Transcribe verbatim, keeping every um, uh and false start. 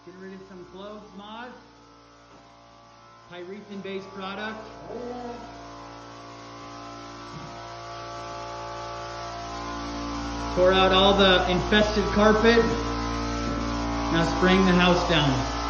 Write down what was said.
Get rid of some clothes moths. Pyrethrin-based product. Tore out all the infested carpet. Now spraying the house down.